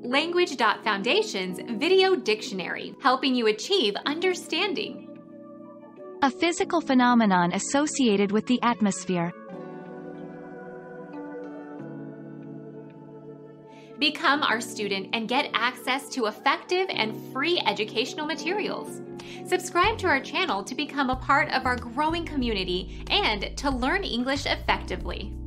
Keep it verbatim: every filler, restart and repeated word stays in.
Language dot Foundation's Video Dictionary, helping you achieve understanding. A physical phenomenon associated with the atmosphere. Become our student and get access to effective and free educational materials. Subscribe to our channel to become a part of our growing community and to learn English effectively.